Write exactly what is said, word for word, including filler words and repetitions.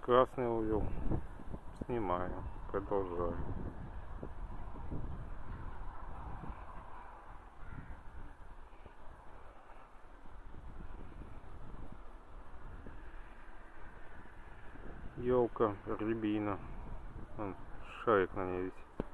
Красный увел. Снимаю. Продолжаю. Елка, рябина. Вон, шарик на ней висит.